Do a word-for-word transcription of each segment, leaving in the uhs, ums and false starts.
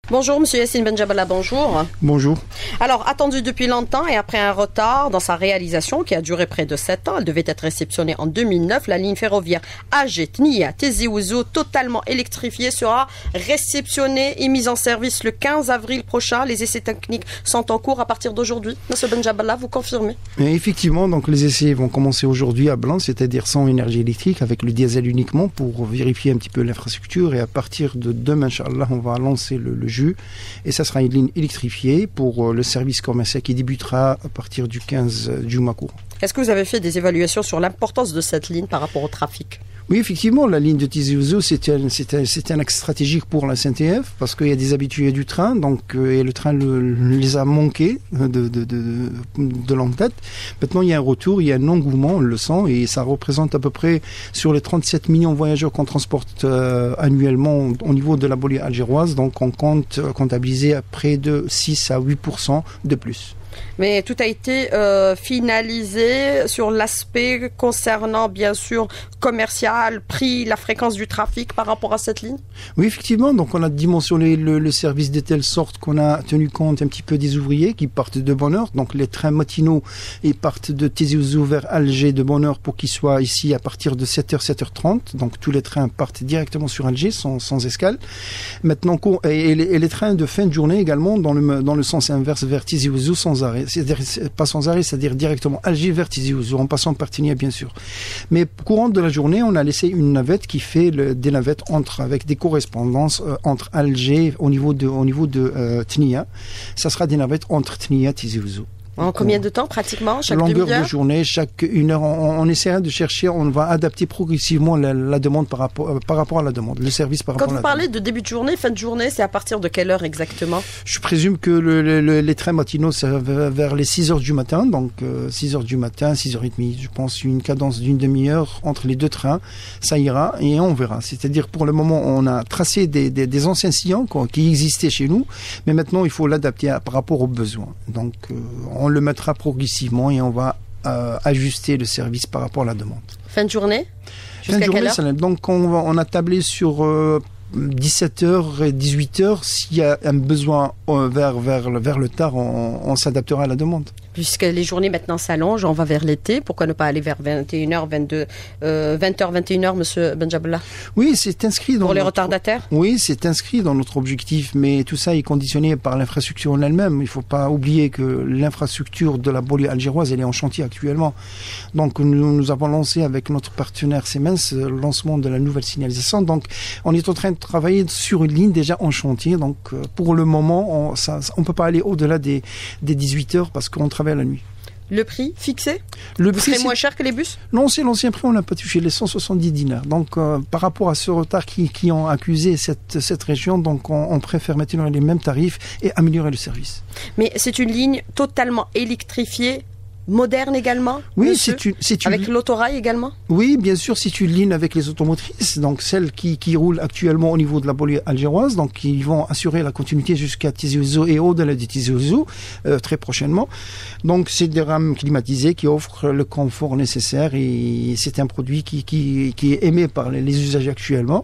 Bonjour, Monsieur Yassine Benjabala, bonjour. Bonjour. Alors, attendu depuis longtemps et après un retard dans sa réalisation qui a duré près de sept ans, elle devait être réceptionnée en deux mille neuf, la ligne ferroviaire Alger-Tnia-Tizi Ouzou, totalement électrifiée, sera réceptionnée et mise en service le quinze avril prochain. Les essais techniques sont en cours à partir d'aujourd'hui. Monsieur Benjabala, vous confirmez? Et effectivement, donc les essais vont commencer aujourd'hui à Blanc, c'est-à-dire sans énergie électrique, avec le diesel uniquement, pour vérifier un petit peu l'infrastructure. Et à partir de demain, Inch'Allah, on va lancer le, le jus. Et ça sera une ligne électrifiée pour le service commercial qui débutera à partir du quinze du mois courant. Est-ce que vous avez fait des évaluations sur l'importance de cette ligne par rapport au trafic? Oui, effectivement, la ligne de Tizi Ouzou, c'était un, c'était, c'était un axe stratégique pour la S N T F, parce qu'il y a des habitués du train, donc euh, et le train le, les a manqués de, de, de, de, de l'en-tête. Maintenant, il y a un retour, il y a un engouement, on le sent, et ça représente à peu près, sur les trente-sept millions de voyageurs qu'on transporte euh, annuellement au niveau de la banlieue algéroise, donc on compte comptabiliser à près de six à huit pour cent de plus. Mais tout a été euh, finalisé sur l'aspect concernant, bien sûr, commercial, prix, la fréquence du trafic par rapport à cette ligne? Oui, effectivement. Donc, on a dimensionné le, le service de telle sorte qu'on a tenu compte un petit peu des ouvriers qui partent de bonne heure. Donc, les trains matinaux, ils partent de Tizi Ouzou vers Alger de bonne heure pour qu'ils soient ici à partir de sept heures, sept heures trente. Donc, tous les trains partent directement sur Alger sans, sans escale. Maintenant, et les, et les trains de fin de journée également dans le, dans le sens inverse vers Tizi Ouzou sans arrêt. C'est-à-dire, pas sans arrêt, c'est-à-dire directement Alger vers Tizi Ouzou, en passant par Tnia, bien sûr. Mais courant de la journée, on a laissé une navette qui fait le, des navettes entre, avec des correspondances euh, entre Alger au niveau de, au niveau de euh, Tnia. Ça sera des navettes entre Tnia et Tizi Ouzou. En combien de temps, pratiquement, chaque longueur demi-heure? de journée, chaque une heure. On, on essaiera de chercher, on va adapter progressivement la, la demande par rapport, euh, par rapport à la demande, le service par Quand rapport à la demande. Quand vous parlez de début de journée, fin de journée, c'est à partir de quelle heure exactement? Je présume que le, le, les trains matinaux, c'est vers les six heures du matin, donc euh, six heures du matin, six heures trente, je pense une cadence d'une demi-heure entre les deux trains, ça ira et on verra. C'est-à-dire pour le moment, on a tracé des, des, des anciens sillons quoi, qui existaient chez nous, mais maintenant il faut l'adapter à, par rapport aux besoins. Donc euh, on le mettra progressivement et on va euh, ajuster le service par rapport à la demande. Fin de journée? Fin de journée, ça, donc on, va, on a tablé sur euh, dix-sept heures et dix-huit heures. S'il y a un besoin euh, vers, vers, vers le tard, on, on s'adaptera à la demande. Puisque les journées maintenant s'allongent, on va vers l'été, pourquoi ne pas aller vers vingt et une heures, vingt-deux, euh, vingt heures, vingt et une heures, Monsieur Benjabala? Oui, c'est inscrit dans Pour les notre... retardataires? Oui, c'est inscrit dans notre objectif, mais tout ça est conditionné par l'infrastructure en elle-même. Il ne faut pas oublier que l'infrastructure de la banlieue algéroise, elle est en chantier actuellement. Donc, nous, nous avons lancé avec notre partenaire Siemens le lancement de la nouvelle signalisation. Donc, on est en train de travailler sur une ligne déjà en chantier. Donc, pour le moment, on ne peut pas aller au-delà des, des dix-huit heures parce qu'on travaille à la nuit. Le prix fixé? Le prix serait moins cher que les bus? Non, c'est l'ancien prix, on n'a pas touché les cent soixante-dix dinars. Donc, euh, par rapport à ce retard qui, qui ont accusé cette, cette région, donc on, on préfère maintenir les mêmes tarifs et améliorer le service. Mais c'est une ligne totalement électrifiée, moderne également? Oui, c'est une, c'est une... Avec l'autorail également? Oui, bien sûr, c'est une ligne avec les automotrices, donc celles qui, qui roulent actuellement au niveau de la banlieue algéroise, donc qui vont assurer la continuité jusqu'à Tizi Ouzou et au-delà de Tizi Ouzou, euh, très prochainement. Donc, c'est des rames climatisées qui offrent le confort nécessaire et c'est un produit qui, qui, qui est aimé par les, les usagers actuellement.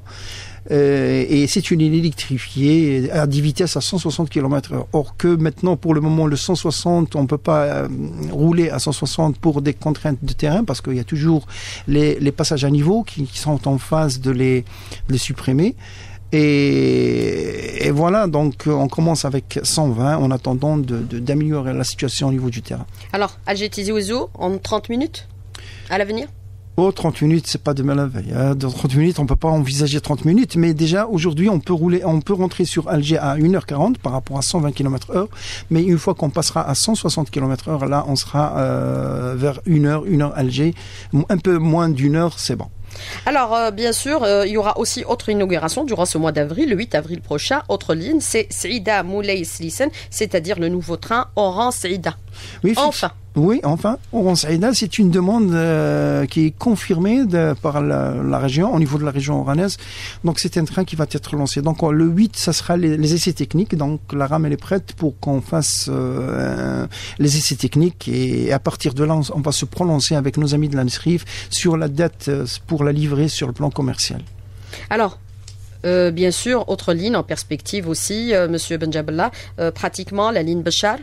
Euh, et c'est une ligne électrifiée à dix vitesses à cent soixante kilomètres heure. Or que maintenant, pour le moment, le cent soixante, on ne peut pas euh, rouler à cent soixante pour des contraintes de terrain parce qu'il y a toujours les, les passages à niveau qui, qui sont en phase de les, de les supprimer. Et, et voilà, donc on commence avec cent vingt en attendant de, de, d'améliorer la situation au niveau du terrain. Alors, Alger Tizi Ouzou en trente minutes à l'avenir? Oh, trente minutes, c'est pas demain la veille. Hein. Dans trente minutes, on peut pas envisager trente minutes, mais déjà, aujourd'hui, on peut rouler, on peut rentrer sur Alger à une heure quarante par rapport à cent vingt kilomètres heure. Mais une fois qu'on passera à cent soixante kilomètres heure, là, on sera euh, vers une heure, une heure Alger. Un peu moins d'une heure, c'est bon. Alors, euh, bien sûr, euh, il y aura aussi autre inauguration durant ce mois d'avril, le huit avril prochain. Autre ligne, c'est Saïda Moulay Slissen, c'est-à-dire le nouveau train Oran Saïda. Oui, enfin. Oui, enfin, Oran Saïda, c'est une demande euh, qui est confirmée de, par la, la région, au niveau de la région oranaise. Donc, c'est un train qui va être lancé. Donc, le huit, ça sera les, les essais techniques. Donc, la rame, elle est prête pour qu'on fasse euh, les essais techniques. Et à partir de là, on, on va se prononcer avec nos amis de l'A N S R I F sur la date pour la livrer sur le plan commercial. Alors, Euh, bien sûr, autre ligne en perspective aussi, euh, Monsieur Benjabella, euh, pratiquement la ligne Béchar.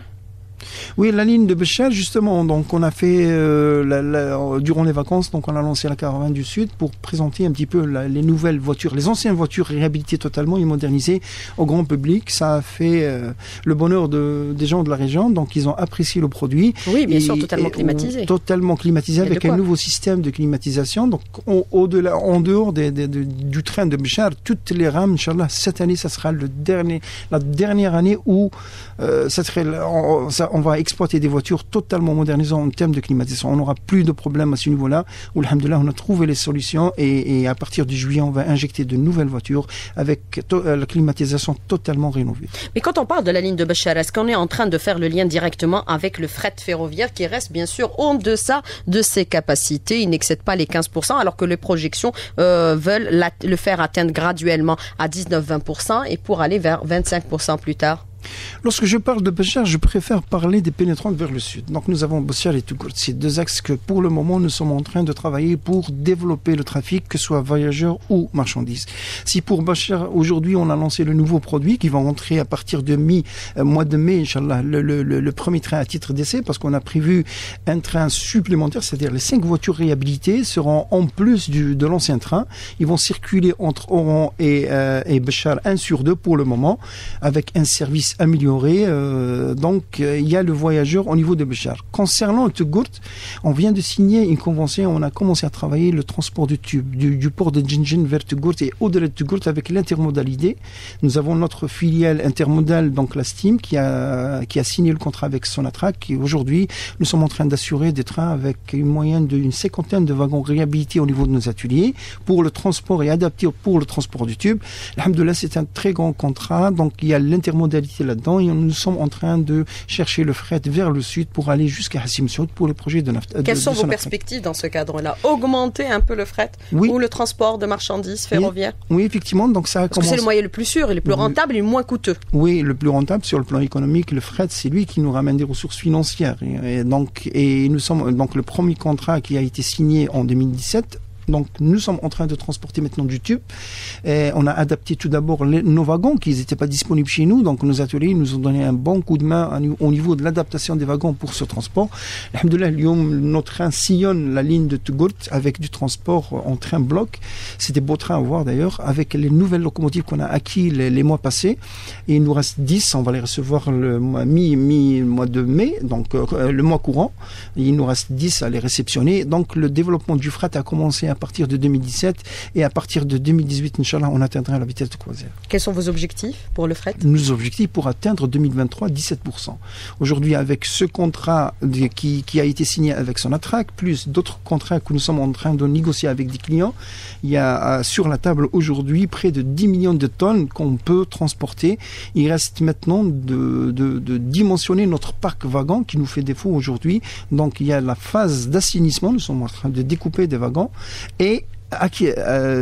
Oui, la ligne de Béchar, justement, donc on a fait euh, la, la, durant les vacances, donc on a lancé la caravane du Sud pour présenter un petit peu la, les nouvelles voitures, les anciennes voitures réhabilitées totalement et modernisées au grand public. Ça a fait euh, le bonheur de, des gens de la région, donc ils ont apprécié le produit. Oui, bien et, sûr, totalement climatisé. Totalement climatisé avec un nouveau système de climatisation. Donc au, au-delà, en dehors des, des, des, du train de Béchar, toutes les rames, Inch'Allah, cette année, ça sera le dernier, la dernière année où euh, ça serait, on, ça, on va exploiter des voitures totalement modernisées en termes de climatisation. On n'aura plus de problème à ce niveau-là. Où, alhamdoulilah, on a trouvé les solutions et, et à partir du juillet, on va injecter de nouvelles voitures avec to- la climatisation totalement rénovée. Mais quand on parle de la ligne de Béchar, est-ce qu'on est en train de faire le lien directement avec le fret ferroviaire qui reste bien sûr en deçà de ses capacités? Il n'excède pas les quinze pour cent alors que les projections euh, veulent la, le faire atteindre graduellement à dix-neuf à vingt pour cent et pour aller vers vingt-cinq pour cent plus tard. Lorsque je parle de Béchar, je préfère parler des pénétrantes vers le sud. Donc nous avons Béchar et Tougourt. C'est deux axes que pour le moment nous sommes en train de travailler pour développer le trafic, que ce soit voyageurs ou marchandises. Si pour Béchar, aujourd'hui on a lancé le nouveau produit qui va rentrer à partir de mi-mois de mai, Inch'Allah, le, le, le, le premier train à titre d'essai, parce qu'on a prévu un train supplémentaire, c'est-à-dire les cinq voitures réhabilitées seront en plus du, de l'ancien train. Ils vont circuler entre Oran et, euh, et Béchar un sur deux pour le moment, avec un service amélioré. Euh, donc, euh, il y a le voyageur au niveau de Béchar. Concernant le Tougourt, on vient de signer une convention. On a commencé à travailler le transport du tube, du, du port de Djinjin vers Tougourt et au-delà de Tougourt avec l'intermodalité. Nous avons notre filiale intermodale, donc la Steam, qui a, qui a signé le contrat avec Sonatrach. Et aujourd'hui, nous sommes en train d'assurer des trains avec une moyenne d'une cinquantaine de wagons réhabilités au niveau de nos ateliers pour le transport et adaptés pour le transport du tube. Alhamdoulilah, c'est un très grand contrat. Donc, il y a l'intermodalité là-dedans et nous sommes en train de chercher le fret vers le sud pour aller jusqu'à Hassim Saoud pour le projet de Naft. Quelles de, sont de vos Sonatrach. perspectives dans ce cadre-là? Augmenter un peu le fret oui. ou le transport de marchandises ferroviaires? Oui, oui, effectivement. Donc ça a Parce commencé... que c'est le moyen le plus sûr, et le plus rentable et le moins coûteux. Oui, le plus rentable sur le plan économique. Le fret, c'est lui qui nous ramène des ressources financières. Et, et donc, et nous sommes donc le premier contrat qui a été signé en deux mille dix-sept. Donc, nous sommes en train de transporter maintenant du tube. Et on a adapté tout d'abord les, nos wagons qui n'étaient pas disponibles chez nous. Donc, nos ateliers nous ont donné un bon coup de main au niveau de l'adaptation des wagons pour ce transport. Alhamdoulilah, notre train sillonne la ligne de Tougourt avec du transport en train bloc. C'est des beaux trains à voir d'ailleurs, avec les nouvelles locomotives qu'on a acquis les, les mois passés. Et il nous reste dix. On va les recevoir le mois, mi, mi mois de mai, donc euh, le mois courant. Et il nous reste dix à les réceptionner. Donc, le développement du fret a commencé à partir de deux mille dix-sept et à partir de deux mille dix-huit, Inch'Allah, on atteindra la vitesse de croisière. Quels sont vos objectifs pour le fret? Nos objectifs pour atteindre deux mille vingt-trois, dix-sept pour cent. Aujourd'hui, avec ce contrat de, qui, qui a été signé avec Sonatrach, plus d'autres contrats que nous sommes en train de négocier avec des clients, il y a sur la table aujourd'hui près de dix millions de tonnes qu'on peut transporter. Il reste maintenant de, de, de dimensionner notre parc wagon qui nous fait défaut aujourd'hui. Donc, il y a la phase d'assainissement. Nous sommes en train de découper des wagons et à, euh,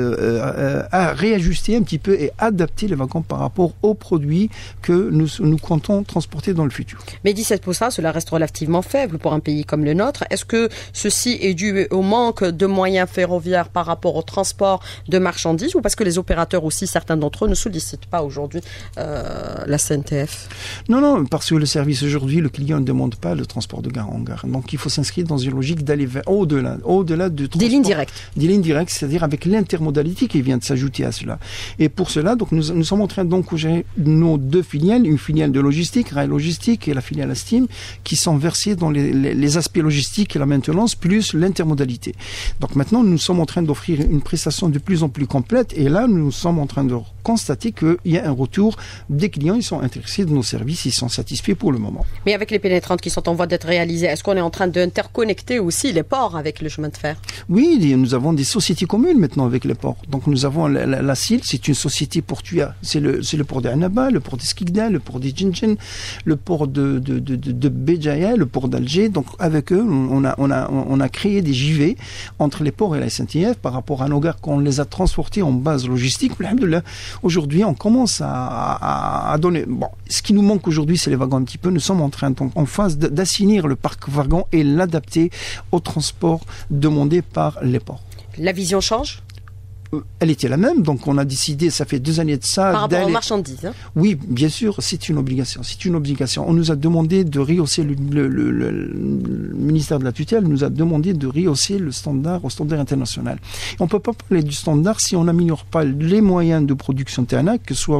euh, à réajuster un petit peu et adapter les wagons par rapport aux produits que nous, nous comptons transporter dans le futur. Mais dix-sept pour cent, cela reste relativement faible pour un pays comme le nôtre. Est-ce que ceci est dû au manque de moyens ferroviaires par rapport au transport de marchandises ou parce que les opérateurs aussi, certains d'entre eux, ne sollicitent pas aujourd'hui euh, la S N T F? Non, non, parce que le service aujourd'hui, le client ne demande pas le transport de gare en gare. Donc il faut s'inscrire dans une logique d'aller vers au-delà, au-delà de transport. Des lignes directes. Des lignes directes, c'est-à-dire avec l'intermodalité qui vient de s'ajouter à cela. Et pour cela, donc nous, nous sommes en train d'encourager nos deux filiales, une filiale de logistique, Rail Logistique, et la filiale Steam, qui sont versées dans les, les, les aspects logistiques et la maintenance, plus l'intermodalité. Donc maintenant, nous sommes en train d'offrir une prestation de plus en plus complète, et là, nous sommes en train de constater qu'il y a un retour des clients, ils sont intéressés de nos services, ils sont satisfaits pour le moment. Mais avec les pénétrantes qui sont en voie d'être réalisées, est-ce qu'on est en train d'interconnecter aussi les ports avec le chemin de fer? Oui, nous avons des sociétés communes maintenant avec les ports. Donc nous avons la, la, la S I L, c'est une société portuaire. C'est le, c'est le port d'Annaba, le port de Skikda, le port de Djinjin, le port de, de, de, de, de Béjaïa, le port d'Alger. Donc avec eux, on a, on, a, on a créé des J V entre les ports et la S N T F par rapport à nos gares qu'on les a transportés en base logistique. Aujourd'hui, on commence à, à, à donner... Bon, ce qui nous manque aujourd'hui, c'est les wagons un petit peu. Nous sommes en train, donc, en phase d'assainir le parc wagon et l'adapter au transport demandé par les ports. La vision change? elle était la même, donc on a décidé, ça fait deux années de ça... Par rapport aux marchandises, hein. Oui, bien sûr, c'est une obligation, c'est une obligation. On nous a demandé de rehausser, le, le, le, le, le ministère de la tutelle nous a demandé de rehausser le standard au standard international. On ne peut pas parler du standard si on n'améliore pas les moyens de production ternaire, que ce soit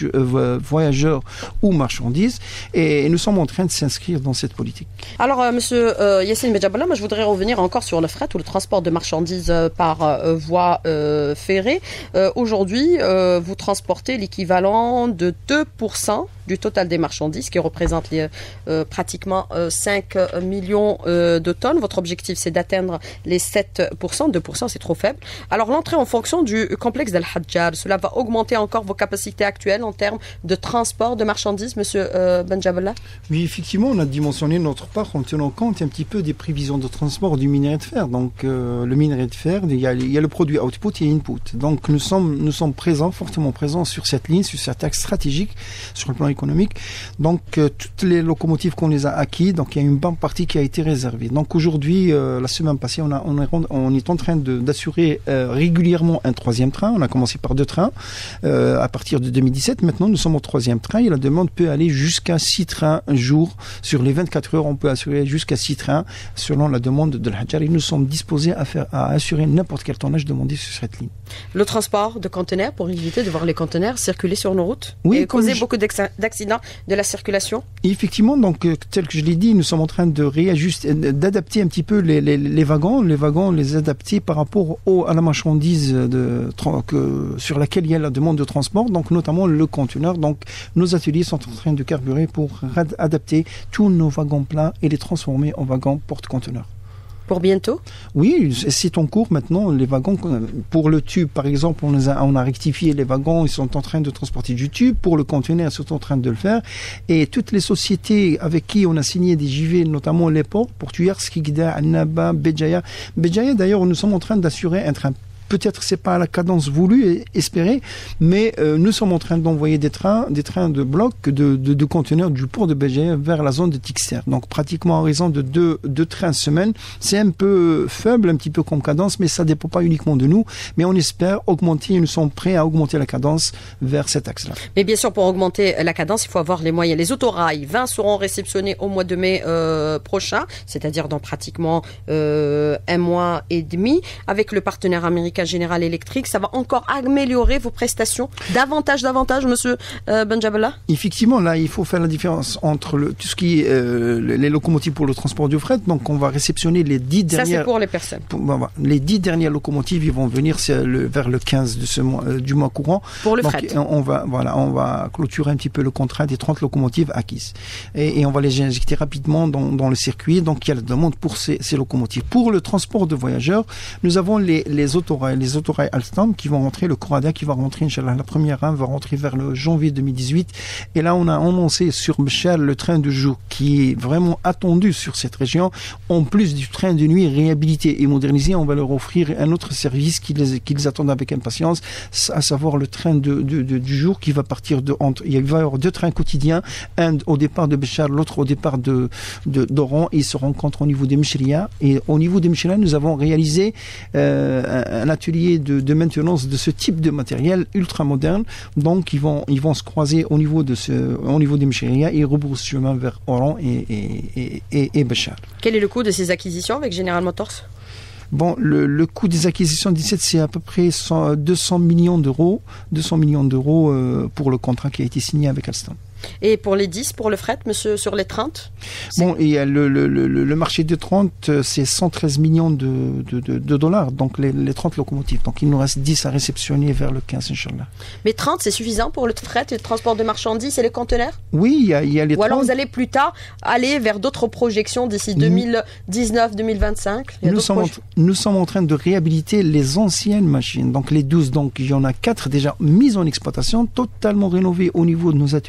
voyageurs ou marchandises, et nous sommes en train de s'inscrire dans cette politique. Alors, euh, monsieur euh, Yassine Benjabala, moi je voudrais revenir encore sur le fret ou le transport de marchandises euh, par euh, voie euh, ferrée. Euh, aujourd'hui, euh, vous transportez l'équivalent de deux pour cent du total des marchandises, qui représente les, euh, pratiquement euh, cinq millions euh, de tonnes. Votre objectif, c'est d'atteindre les sept pour cent. deux pour cent, c'est trop faible. Alors, l'entrée en fonction du complexe d'Al-Hajjaj, cela va augmenter encore vos capacités actuelles en termes de transport de marchandises, monsieur euh, Benjabala? Oui, effectivement, on a dimensionné notre part en tenant compte un petit peu des prévisions de transport du minerai de fer. Donc, euh, le minerai de fer, il y, a, il y a le produit output et input. Donc, nous sommes, nous sommes présents, fortement présents sur cette ligne, sur cet axe stratégique, sur le plan économique. Donc, euh, toutes les locomotives qu'on les a acquis, donc il y a une bonne partie qui a été réservée. Donc, aujourd'hui, euh, la semaine passée, on, a, on, est, on est en train de, d'assurer euh, régulièrement un troisième train. On a commencé par deux trains euh, à partir de deux mille dix-sept. Maintenant, nous sommes au troisième train et la demande peut aller jusqu'à six trains un jour. Sur les vingt-quatre heures, on peut assurer jusqu'à six trains selon la demande de l'Hajjar. Et nous sommes disposés à, faire, à assurer n'importe quel tonnage demandé sur cette ligne. Le transport de conteneurs pour éviter de voir les conteneurs circuler sur nos routes oui, et causer je... beaucoup d'accidents de la circulation. Et effectivement, donc euh, tel que je l'ai dit, nous sommes en train de réajuster, d'adapter un petit peu les, les, les wagons, les wagons, les adapter par rapport au, à la marchandise de, que, sur laquelle il y a la demande de transport, donc notamment le conteneur. Donc nos ateliers sont en train de carburer pour adapter tous nos wagons plats et les transformer en wagons porte-conteneurs. Pour bientôt? Oui, c'est en cours maintenant. Les wagons, pour le tube, par exemple, on a, on a rectifié les wagons, ils sont en train de transporter du tube. Pour le conteneur, ils sont en train de le faire. Et toutes les sociétés avec qui on a signé des J V, notamment les ports, Portuaire, Skikda, Annaba, Béjaïa. Béjaïa, d'ailleurs, nous sommes en train d'assurer un train. Peut-être c'est pas à la cadence voulue et espérée, mais euh, nous sommes en train d'envoyer des trains, des trains de bloc, de, de, de conteneurs du port de Béjaïa vers la zone de Tixter. Donc pratiquement en raison de deux, deux trains semaine. C'est un peu faible, un petit peu comme cadence, mais ça dépend pas uniquement de nous. Mais on espère augmenter, et nous sommes prêts à augmenter la cadence vers cet axe-là. Mais bien sûr, pour augmenter la cadence, il faut avoir les moyens. Les autorails, vingt seront réceptionnés au mois de mai euh, prochain, c'est-à-dire dans pratiquement euh, un mois et demi, avec le partenaire américain General Electric. Ça va encore améliorer vos prestations davantage, davantage, monsieur euh, Benjabala? Effectivement, là, il faut faire la différence entre le, tout ce qui est euh, les locomotives pour le transport du fret. Donc, on va réceptionner les dix dernières... Ça, c'est pour les personnes. Pour, bah, bah, les dix dernières locomotives, ils vont venir le, vers le quinze de ce mois, euh, du mois courant. Pour le Donc, fret. On va, voilà, on va clôturer un petit peu le contrat des trente locomotives acquises. Et, et on va les injecter rapidement dans, dans le circuit. Donc, il y a la demande pour ces, ces locomotives. Pour le transport de voyageurs, nous avons les, les autorails. Les autorails Alstom qui vont rentrer, le Corada qui va rentrer, Inch'Allah, la première rame va rentrer vers le janvier deux mille dix-huit. Et là, on a annoncé sur Béchar le train de jour qui est vraiment attendu sur cette région. En plus du train de nuit réhabilité et modernisé, on va leur offrir un autre service qu'ils qu'ils attendent avec impatience, à savoir le train de, de, de, du jour qui va partir de entre. Il va y avoir deux trains quotidiens, un au départ de Béchar, l'autre au départ de, de d'Oran. Ils se rencontrent au niveau des Mchria. Et au niveau des Mchria, nous avons réalisé euh, un, un atelier de, de maintenance de ce type de matériel ultra moderne. Donc ils vont ils vont se croiser au niveau de ce au niveau des Mchria et rebroussent chemin vers Oran et et et, et Béchar. Quel est le coût de ces acquisitions avec General Motors? Bon, le, le coût des acquisitions dix-sept, c'est à peu près cent, deux cents millions d'euros, deux cents millions d'euros euh, pour le contrat qui a été signé avec Alstom. Et pour les dix, pour le fret, monsieur, sur les trente? Bon, et le, le, le, le marché des trente, c'est cent treize millions de, de, de, de dollars, donc les, les trente locomotives. Donc il nous reste dix à réceptionner vers le quinze, Inch'Allah. Mais trente, c'est suffisant pour le fret et le transport de marchandises et les conteneurs? Oui, il y a, il y a les Ou trente. alors vous allez plus tard aller vers d'autres projections d'ici deux mille dix-neuf deux mille vingt-cinq? Nous sommes, en, nous sommes en train de réhabiliter les anciennes machines, donc les douze. Donc il y en a quatre déjà mises en exploitation, totalement rénovées au niveau de nos ateliers de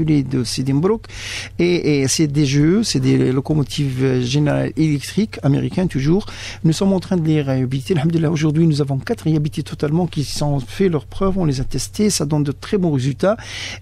de Sidi-Mbrouk. Et, et c'est des G E, c'est des locomotives General Electric américaines toujours. Nous sommes en train de les réhabiliter. Alhamdulillah, aujourd'hui, nous avons quatre réhabilités totalement qui ont fait leurs preuves, on les a testés, ça donne de très bons résultats.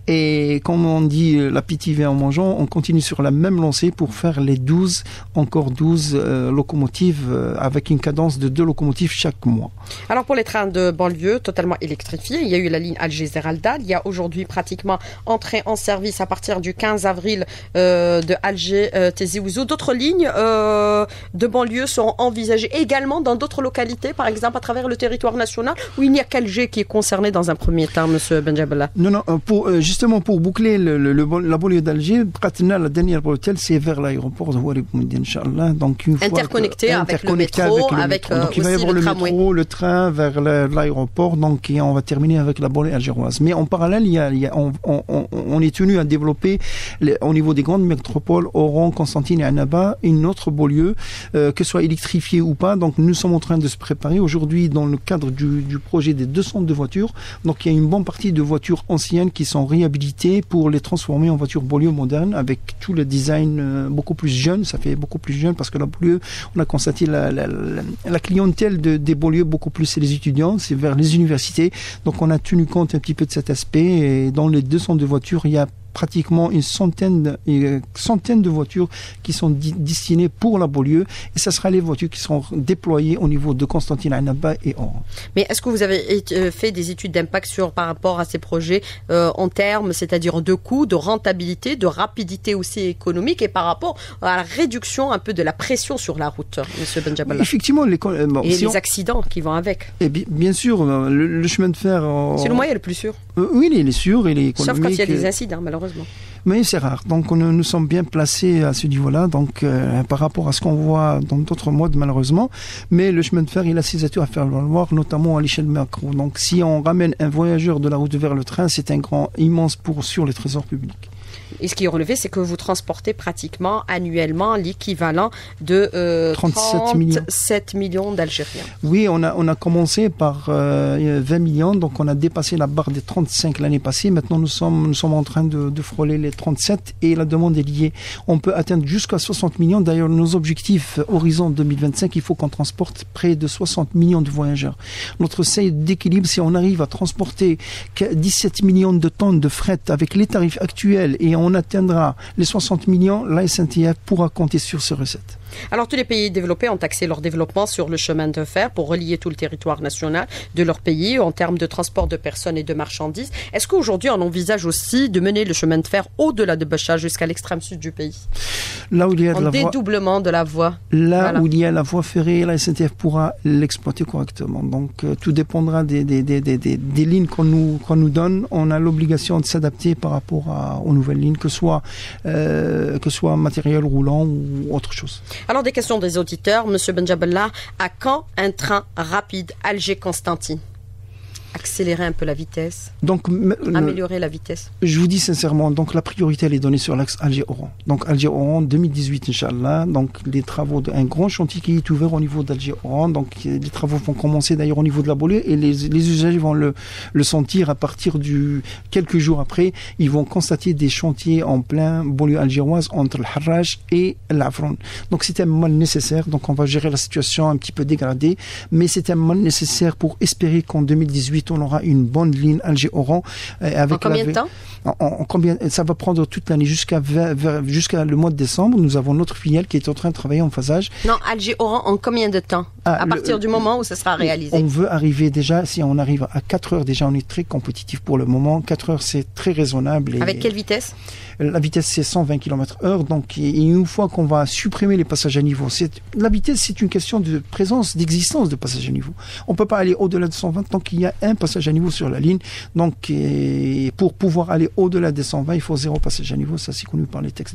Et comme on dit, l'appétit vient en mangeant, on continue sur la même lancée pour faire les douze, encore douze euh, locomotives euh, avec une cadence de deux locomotives chaque mois. Alors pour les trains de banlieue totalement électrifiés, il y a eu la ligne Alger-Zeralda. Il y a aujourd'hui pratiquement entrée en service à partir du quinze avril euh, de Alger-Tizi Ouzou. D'autres lignes euh, de banlieue seront envisagées également dans d'autres localités, par exemple à travers le territoire national, où il n'y a qu'Alger qui est concerné dans un premier temps, monsieur Benjabella. Non, non, pour, euh, justement pour boucler le, le, le, la banlieue d'Alger, Pratna, la dernière bretelle, c'est vers l'aéroport de Ouari Boumedi, Inch'Allah. Donc une fois interconnecté que, avec interconnecté le métro, avec, le avec métro. Euh, donc il va y avoir le, le métro, le train vers l'aéroport, donc et on va terminer avec la banlieue algéroise. Mais en parallèle, il y a, il y a, on, on, on, on est tenu à développer les, au niveau des grandes métropoles, Oran, Constantine et Annaba, une autre banlieue, euh, que ce soit électrifiée ou pas. Donc nous sommes en train de se préparer aujourd'hui dans le cadre du, du projet des deux cents de voitures. Donc il y a une bonne partie de voitures anciennes qui sont réhabilitées pour les transformer en voitures banlieue modernes avec tout le design euh, beaucoup plus jeune. Ça fait beaucoup plus jeune parce que la banlieue, on a constaté la, la, la, la clientèle de, des banlieues beaucoup plus, c'est les étudiants, c'est vers les universités. Donc on a tenu compte un petit peu de cet aspect et dans les deux cents de voitures, il y a pratiquement une centaine, une centaine de voitures qui sont di- destinées pour la banlieue et ce sera les voitures qui seront déployées au niveau de Constantine, Annaba et Oran. Mais est-ce que vous avez fait des études d'impact sur par rapport à ces projets euh, en termes, c'est-à-dire de coûts, de rentabilité, de rapidité aussi économique et par rapport à la réduction un peu de la pression sur la route, monsieur Benjabella? Effectivement, les, euh, bon, et si les on... accidents qui vont avec. Et bien, bien sûr, le, le chemin de fer. Euh... C'est le moyen le plus sûr. Euh, oui, il est sûr, il est économique. Sauf quand il y a des incidents, malheureusement. Mais c'est rare. Donc nous, nous sommes bien placés à ce niveau-là, donc euh, par rapport à ce qu'on voit dans d'autres modes malheureusement. Mais le chemin de fer, il a ses atouts à faire valoir, notamment à l'échelle macro. Donc si on ramène un voyageur de la route vers le train, c'est un grand, immense pour sur les trésors publics. Et ce qui est relevé, c'est que vous transportez pratiquement annuellement l'équivalent de euh, trente-sept millions d'Algériens. Oui, on a, on a commencé par euh, vingt millions, donc on a dépassé la barre des trente-cinq l'année passée. Maintenant, nous sommes, nous sommes en train de, de frôler les trente-sept et la demande est liée. On peut atteindre jusqu'à soixante millions. D'ailleurs, nos objectifs horizon deux mille vingt-cinq, il faut qu'on transporte près de soixante millions de voyageurs. Notre seuil d'équilibre, si on arrive à transporter dix-sept millions de tonnes de fret avec les tarifs actuels et on atteindra les soixante millions, la S N T F pourra compter sur ces recettes. Alors, tous les pays développés ont axé leur développement sur le chemin de fer pour relier tout le territoire national de leur pays en termes de transport de personnes et de marchandises. Est-ce qu'aujourd'hui, on envisage aussi de mener le chemin de fer au-delà de Béchar jusqu'à l'extrême sud du pays? Là où il y a de en la dédoublement voie, de la voie. Là voilà. où il y a la voie ferrée, la S N T F pourra l'exploiter correctement. Donc, euh, tout dépendra des, des, des, des, des, des lignes qu'on nous, qu'on nous donne. On a l'obligation de s'adapter par rapport à, aux nouvelles lignes, que ce soit, euh, que ce soit matériel roulant ou autre chose. Alors, des questions des auditeurs. Monsieur Benjabella, à quand un train rapide Alger-Constantine? Accélérer un peu la vitesse, donc améliorer la vitesse. Je vous dis sincèrement, donc la priorité elle est donnée sur l'axe Alger-Oran. Donc Alger-Oran deux mille dix-huit, Inch'Allah. Donc les travaux d'un grand chantier qui est ouvert au niveau d'Alger-Oran. Donc les travaux vont commencer d'ailleurs au niveau de la banlieue et les, les usagers vont le, le sentir à partir du quelques jours après. Ils vont constater des chantiers en plein banlieue algéroise entre le Harrach et l'Afron. Donc c'est un mal nécessaire. Donc on va gérer la situation un petit peu dégradée, mais c'est un mal nécessaire pour espérer qu'en deux mille dix-huit on aura une bonne ligne Alger-Oran. Euh, avec en combien la... de temps en, en combien... Ça va prendre toute l'année jusqu'à, jusqu'à le mois de décembre. Nous avons notre filiale qui est en train de travailler en phasage. Non, Alger-Oran, en combien de temps ah, À le... partir du moment où ça sera réalisé. On veut arriver déjà, si on arrive à quatre heures, déjà on est très compétitif pour le moment. quatre heures, c'est très raisonnable. Et... Avec quelle vitesse? La vitesse, c'est cent vingt kilomètres heure. Donc, et une fois qu'on va supprimer les passages à niveau, c'est, la vitesse, c'est une question de présence, d'existence de passages à niveau. On ne peut pas aller au-delà de cent vingt tant qu'il y a un passage à niveau sur la ligne. Donc, pour pouvoir aller au-delà des cent vingt, il faut zéro passage à niveau. Ça, c'est connu par les textes de l'eau.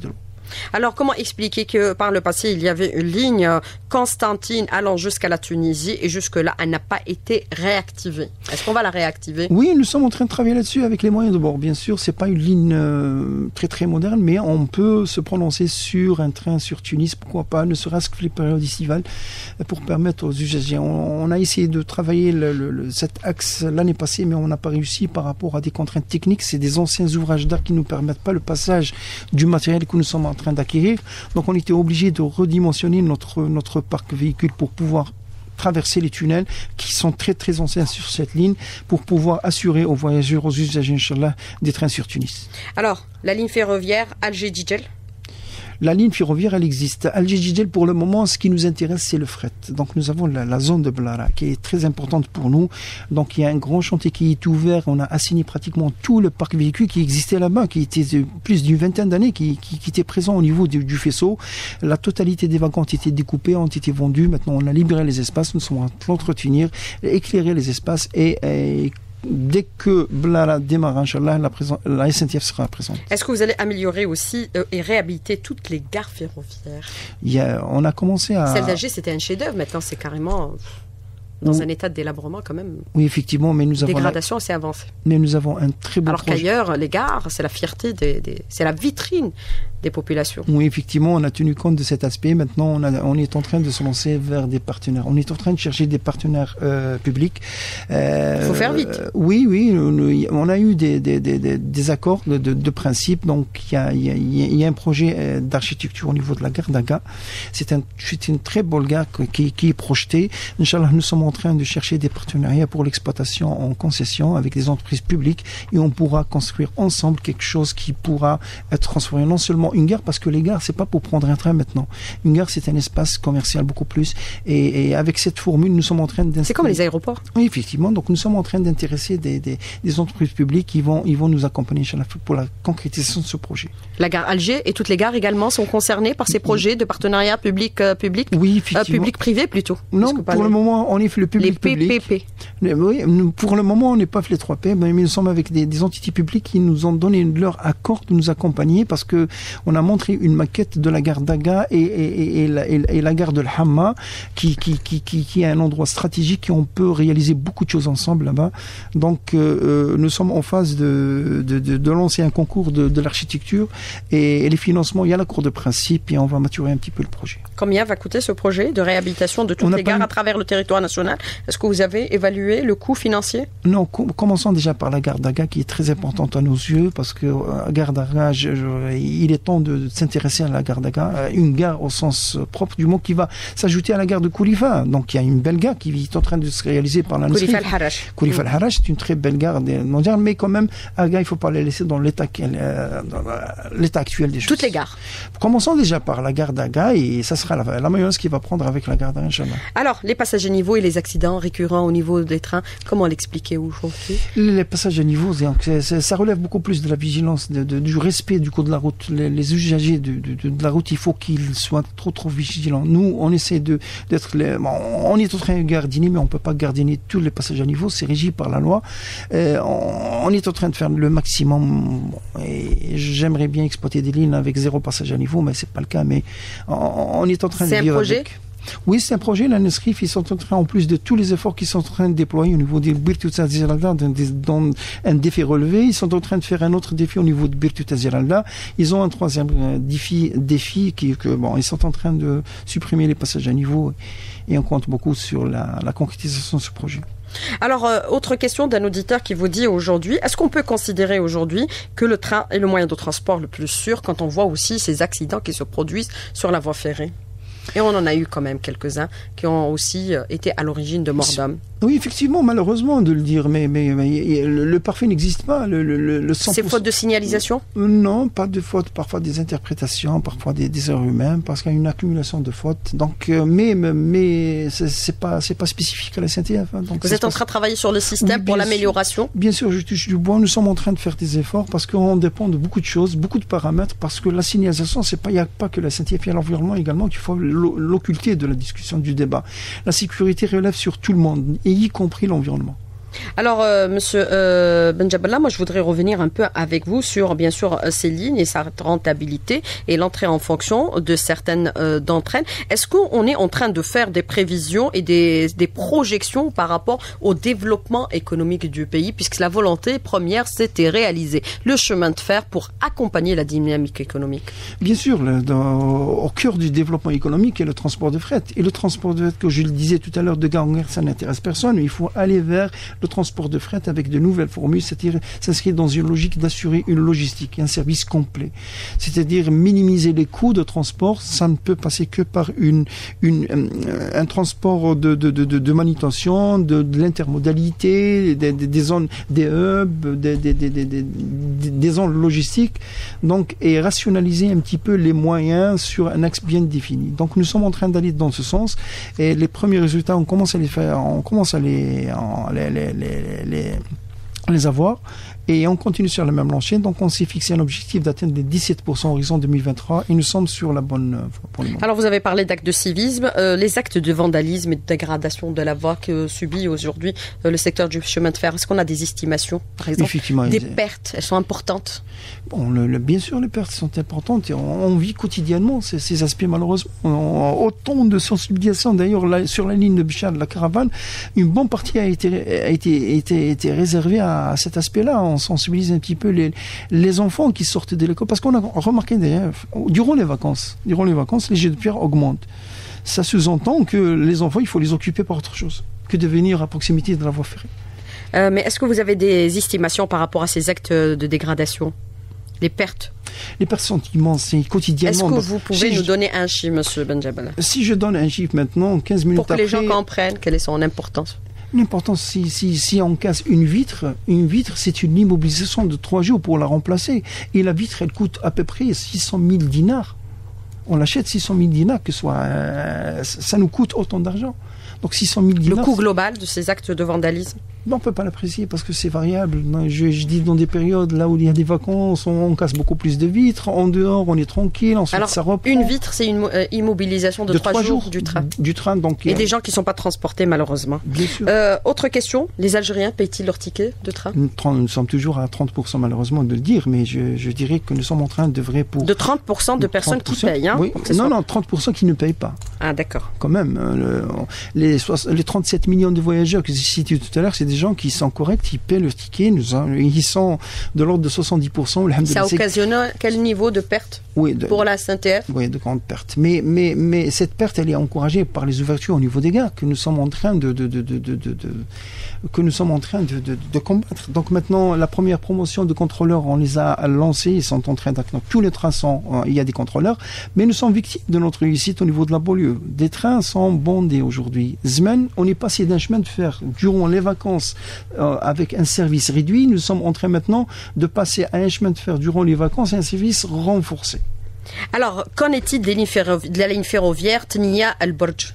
Alors, comment expliquer que par le passé, il y avait une ligne Constantine allant jusqu'à la Tunisie et jusque-là, elle n'a pas été réactivée? Est-ce qu'on va la réactiver? Oui, nous sommes en train de travailler là-dessus avec les moyens de bord. Bien sûr, c'est pas une ligne euh, très très moderne, mais on peut se prononcer sur un train sur Tunis, pourquoi pas, ne serait-ce que les périodes estivales, pour permettre aux usagers. On, on a essayé de travailler le, le, le, cet axe l'année passée, mais on n'a pas réussi par rapport à des contraintes techniques. C'est des anciens ouvrages d'art qui ne nous permettent pas le passage du matériel que nous sommes en train d'acquérir. Donc on était obligé de redimensionner notre, notre parc véhicule pour pouvoir traverser les tunnels qui sont très très anciens sur cette ligne pour pouvoir assurer aux voyageurs, aux usagers, Inch'Allah, des trains sur Tunis. Alors, la ligne ferroviaire Alger-Djidjel? La ligne ferroviaire, elle existe. Alger-Djidjel, pour le moment, ce qui nous intéresse, c'est le fret. Donc, nous avons la, la zone de Blara, qui est très importante pour nous. Donc, il y a un grand chantier qui est ouvert. On a assigné pratiquement tout le parc véhicule qui existait là-bas, qui était de plus d'une vingtaine d'années, qui, qui, qui était présent au niveau du, du faisceau. La totalité des wagons ont été découpés, ont été vendus. Maintenant, on a libéré les espaces. Nous sommes en train d'entretenir, éclairer les espaces et, et dès que Blara démarre, Inch'Allah, la, présent, la S N T F sera présente. Est-ce que vous allez améliorer aussi euh, et réhabiliter toutes les gares ferroviaires? Il y a, on a commencé à... Celle d'Alger, c'était un chef-d'œuvre. Maintenant, c'est carrément dans oui. un état de délabrement quand même. Oui, effectivement, mais nous avons... Dégradation la... assez avancée. Mais nous avons un très beau Alors projet. qu'ailleurs, les gares, c'est la fierté, des, des... c'est la vitrine des populations. Oui, effectivement, on a tenu compte de cet aspect. Maintenant, on, a, on est en train de se lancer vers des partenaires. On est en train de chercher des partenaires euh, publics. Euh, Il faut faire vite. Euh, oui, oui. On a eu des, des, des, des accords de, de, de principe. Donc, il y a, il y a, il y a un projet d'architecture au niveau de la gare d'Aga. C'est un, c'est une très belle gare qui, qui est projetée. Inch'Allah, nous sommes en train de chercher des partenariats pour l'exploitation en concession avec des entreprises publiques et on pourra construire ensemble quelque chose qui pourra être transformé non seulement une gare, parce que les gares, c'est pas pour prendre un train maintenant. Une gare, c'est un espace commercial beaucoup plus. Et, et avec cette formule, nous sommes en train d'installer... C'est comme les aéroports. Oui, effectivement. Donc, nous sommes en train d'intéresser des, des, des entreprises publiques qui vont, ils vont nous accompagner pour la concrétisation de ce projet. La gare Alger et toutes les gares également sont concernées par ces projets de partenariat public-public euh, Oui, effectivement. Euh, public-privé plutôt. Non, pour le moment, on est fait le public. Les P P P. Oui, pour le moment, on n'est pas fait les trois P, mais nous sommes avec des, des entités publiques qui nous ont donné leur accord de nous accompagner parce que on a montré une maquette de la gare d'Aga et, et, et, la, et, et la gare de l'Hamma qui, qui, qui, qui, qui est un endroit stratégique et on peut réaliser beaucoup de choses ensemble là-bas. Donc, euh, nous sommes en phase de, de, de, de lancer un concours de, de l'architecture et, et les financements, il y a l'accord de principe et on va maturer un petit peu le projet. Combien va coûter ce projet de réhabilitation de toutes les gares à travers le territoire national? Est-ce que vous avez évalué le coût financier? Non, com- commençons déjà par la gare d'Aga qui est très importante à nos yeux parce que euh, gare d'Aga, je, je, il est temps de, de s'intéresser à la gare d'Aga, euh, une gare au sens propre du mot qui va s'ajouter à la gare de Koulifa. Donc il y a une belle gare qui est en train de se réaliser par la Koulifa al-Harrach. Koulifa al-Harrach, c'est une très belle gare mondiale, mais quand même, Aga, il ne faut pas la laisser dans l'état, euh, dans l'état actuel des choses. Toutes les gares. Commençons déjà par la gare d'Aga et ça sera la, la mayonnaise qui va prendre avec la gare d'Aga, Inch'Allah. Alors, les passages à niveau et les accidents récurrents au niveau des trains, comment l'expliquer aujourd'hui? Les passages à niveau, c'est, c'est, ça relève beaucoup plus de la vigilance, de, de, du respect du code de la route. Les, les usagers de, de, de la route, il faut qu'ils soient trop trop vigilants. Nous, on essaie de d'être, les, bon, on est en train de gardiner, mais on peut pas gardiner tous les passages à niveau. C'est régi par la loi. Euh, on, on est en train de faire le maximum. Et j'aimerais bien exploiter des lignes avec zéro passage à niveau, mais c'est pas le cas. Mais on, on est en train c'est de vivre un projet avec. Oui, c'est un projet. La Nesrif, ils sont en train, en plus de tous les efforts qu'ils sont en train de déployer au niveau des Birtut Aziralda, dans un défi relevé, ils sont en train de faire un autre défi au niveau de Birtut Aziralda. Ils ont un troisième défi, défi qui, que, bon, ils sont en train de supprimer les passages à niveau et on compte beaucoup sur la, la concrétisation de ce projet. Alors, euh, autre question d'un auditeur qui vous dit aujourd'hui, est-ce qu'on peut considérer aujourd'hui que le train est le moyen de transport le plus sûr quand on voit aussi ces accidents qui se produisent sur la voie ferrée? Et on en a eu quand même quelques-uns qui ont aussi été à l'origine de morts d'hommes. Oui, effectivement, malheureusement de le dire, mais, mais, mais le, le parfait n'existe pas. Le, le, le cent pour cent... C'est faute de signalisation? Non, pas de faute. Parfois des interprétations, parfois des, des erreurs humaines, parce qu'il y a une accumulation de fautes. Donc, euh, mais, mais c'est, c'est pas, c'est pas spécifique à la S N T F. Hein, donc vous êtes en train de travailler sur le système oui, pour l'amélioration? Sûr, bien sûr, je touche du bois. Nous sommes en train de faire des efforts parce qu'on dépend de beaucoup de choses, beaucoup de paramètres, parce que la signalisation, c'est pas, il n'y a pas que la S N T F, il y a l'environnement également qu'il faut l'occulter de la discussion, du débat. La sécurité relève sur tout le monde, et y compris l'environnement. Alors, euh, Monsieur euh, Benjaballah, moi je voudrais revenir un peu avec vous sur, bien sûr, ces lignes et sa rentabilité et l'entrée en fonction de certaines euh, d'entre elles. Est-ce qu'on est en train de faire des prévisions et des, des projections par rapport au développement économique du pays, puisque la volonté première, c'était réaliser le chemin de fer pour accompagner la dynamique économique? Bien sûr, le, dans, au cœur du développement économique est le transport de fret. Et le transport de fret, que je le disais tout à l'heure, de gare en gare, ça n'intéresse personne. Il faut aller vers le transport de fret avec de nouvelles formules, c'est-à-dire s'inscrire dans une logique d'assurer une logistique, un service complet. C'est-à-dire minimiser les coûts de transport, ça ne peut passer que par une, une, un transport de, de, de, de manutention, de, de l'intermodalité, des, des, des zones, des hubs, des, des, des, des, des, des zones logistiques, donc, et rationaliser un petit peu les moyens sur un axe bien défini. Donc nous sommes en train d'aller dans ce sens et les premiers résultats, on commence à les faire, on commence à les, les, les, les, les, les avoir et on continue sur la même lancée. Donc on s'est fixé un objectif d'atteindre les dix-sept pour cent horizon deux mille vingt-trois et nous sommes sur la bonne voie pour le moment. Alors vous avez parlé d'actes de civisme, euh, les actes de vandalisme et de dégradation de la voie que subit aujourd'hui euh, le secteur du chemin de fer. Est-ce qu'on a des estimations, par exemple? Effectivement, des pertes, elles sont importantes? Bon, le, le, bien sûr, les pertes sont importantes et on, on vit quotidiennement ces, ces aspects, malheureusement. On, autant de sensibilisation, d'ailleurs, là, sur la ligne de Bichard de la caravane, une bonne partie a été, a été, été, été réservée à, à cet aspect-là. On sensibilise un petit peu les, les enfants qui sortent de l'école, parce qu'on a remarqué d'ailleurs, durant les vacances, durant les vacances, les jets de pierre augmentent. Ça sous-entend que les enfants, il faut les occuper par autre chose que de venir à proximité de la voie ferrée. Euh, mais est-ce que vous avez des estimations par rapport à ces actes de dégradation? Les pertes? Les pertes sont immenses et quotidiennement. Est-ce que donc, vous pouvez si nous je, donner un chiffre, monsieur Benjaballah? Si je donne un chiffre maintenant, quinze minutes après... Pour que les gens comprennent quelle est son importance. L'importance, si, si, si on casse une vitre, une vitre, c'est une immobilisation de trois jours pour la remplacer. Et la vitre, elle coûte à peu près six cent mille dinars. On l'achète six cent mille dinars, que soit, euh, ça nous coûte autant d'argent. Donc six cent mille dinars. Le coût global de ces actes de vandalisme? On ne peut pas l'apprécier parce que c'est variable. Je, je dis dans des périodes là où il y a des vacances, on, on casse beaucoup plus de vitres. En dehors, on est tranquille. Ensuite, alors, ça reprend. Une vitre, c'est une euh, immobilisation de, de trois, trois jours, jours du train. Du train, donc. Et a... des gens qui ne sont pas transportés, malheureusement. Bien sûr. Euh, autre question, les Algériens payent-ils leur ticket de train? Nous, nous sommes toujours à trente pour cent, malheureusement, de le dire, mais je, je dirais que nous sommes en train de vrai pour. De trente pour cent de personnes qui payent, hein? Oui. Non, non, trente pour cent qui ne payent pas. Ah, d'accord. Quand même. Euh, le, les, les trente-sept millions de voyageurs que j'ai cités tout à l'heure, c'est des gens qui sont corrects, qui paient le ticket, nous, ils sont de l'ordre de soixante-dix pour cent. Ça occasionne quel niveau de perte oui, de, pour la S N T F? Oui, de grandes pertes. Mais, mais, mais cette perte, elle est encouragée par les ouvertures au niveau des gares que nous sommes en train de, de, de, de, de, de, de que nous sommes en train de, de, de combattre. Donc maintenant, la première promotion de contrôleurs, on les a lancés, ils sont en train d'accueillir. Tous les trains sont, il y a des contrôleurs, mais nous sommes victimes de notre réussite au niveau de la banlieue. Des trains sont bondés aujourd'hui. Zmen, on est passé d'un chemin de fer durant les vacances euh, avec un service réduit. Nous sommes en train maintenant de passer à un chemin de fer durant les vacances et un service renforcé. Alors, qu'en est-il des lignes ferrovi- de la ligne ferroviaire Tnia Al-Burj?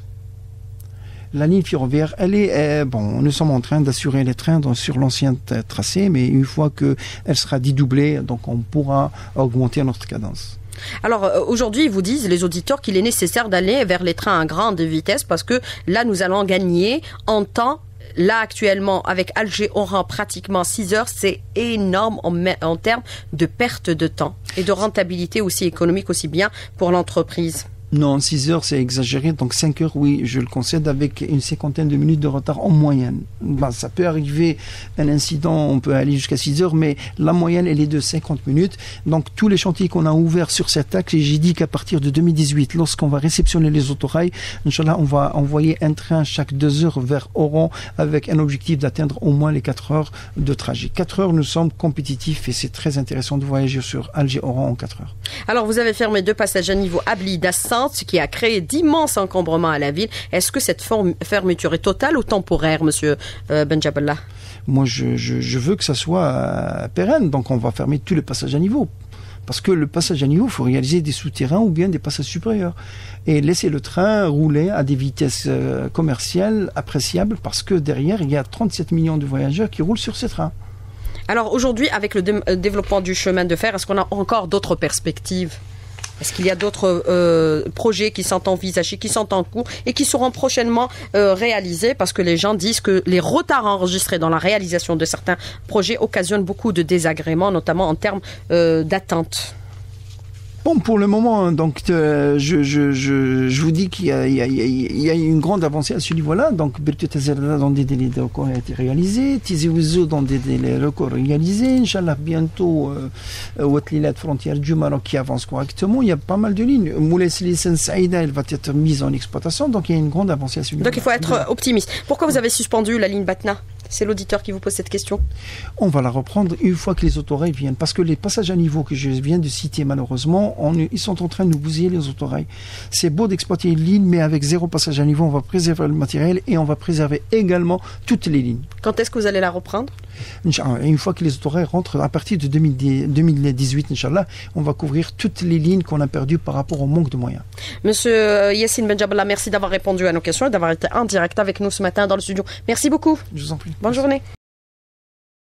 La ligne ferroviaire, elle est, euh, bon, nous sommes en train d'assurer les trains dans, sur l'ancien t- tracé, mais une fois qu'elle sera dédoublée, donc on pourra augmenter notre cadence. Alors euh, aujourd'hui, ils vous disent, les auditeurs, qu'il est nécessaire d'aller vers les trains à grande vitesse parce que là, nous allons gagner en temps. Là, actuellement, avec Alger-Oran, pratiquement six heures, c'est énorme en, en termes de perte de temps et de rentabilité aussi économique, aussi bien pour l'entreprise. Non, six heures, c'est exagéré. Donc cinq heures, oui, je le concède, avec une cinquantaine de minutes de retard en moyenne. Ben, ça peut arriver un incident, on peut aller jusqu'à six heures, mais la moyenne, elle est de cinquante minutes. Donc tous les chantiers qu'on a ouverts sur cet axe, et j'ai dit qu'à partir de deux mille dix-huit, lorsqu'on va réceptionner les autorails, Inch'Allah, on va envoyer un train chaque deux heures vers Oran avec un objectif d'atteindre au moins les quatre heures de trajet. quatre heures, nous sommes compétitifs et c'est très intéressant de voyager sur Alger-Oran en quatre heures. Alors, vous avez fermé deux passages à niveau Abli-Dassan, ce qui a créé d'immenses encombrements à la ville. Est-ce que cette fermeture est totale ou temporaire, monsieur euh, Benjaballah? Moi, je, je, je veux que ça soit euh, pérenne, donc on va fermer tous les passages à niveau. Parce que le passage à niveau, il faut réaliser des souterrains ou bien des passages supérieurs. Et laisser le train rouler à des vitesses euh, commerciales appréciables, parce que derrière, il y a trente-sept millions de voyageurs qui roulent sur ces trains. Alors aujourd'hui, avec le dé- développement du chemin de fer, est-ce qu'on a encore d'autres perspectives? Est-ce qu'il y a d'autres euh, projets qui sont envisagés, qui sont en cours et qui seront prochainement euh, réalisés? Parce que les gens disent que les retards enregistrés dans la réalisation de certains projets occasionnent beaucoup de désagréments, notamment en termes euh, d'attente. Bon, pour le moment, donc, euh, je, je, je, je vous dis qu'il y a, il y a, il y a une grande avancée à ce niveau-là. Donc, Birtut Azerda dans des délais de record a été réalisé, Tizi Ouzou dans des délais de record réalisés, Inch'Allah, bientôt, euh, Ouatlilat, frontière du Maroc qui avance correctement. Il y a pas mal de lignes. Moulay Slissen Saïda, elle va être mise en exploitation. Donc, il y a une grande avancée à ce niveau-là. Donc, il faut être optimiste. Pourquoi vous avez suspendu la ligne Batna? C'est l'auditeur qui vous pose cette question. On va la reprendre une fois que les autorails viennent. Parce que les passages à niveau que je viens de citer, malheureusement, on, ils sont en train de nous bousiller les autorails. C'est beau d'exploiter une ligne, mais avec zéro passage à niveau, on va préserver le matériel et on va préserver également toutes les lignes. Quand est-ce que vous allez la reprendre? Une fois que les autorails rentrent, à partir de deux mille dix-huit, Inch'Allah, on va couvrir toutes les lignes qu'on a perdues par rapport au manque de moyens. Monsieur Yassine Benjabla, merci d'avoir répondu à nos questions et d'avoir été en direct avec nous ce matin dans le studio. Merci beaucoup. Je vous en prie. Bonne journée.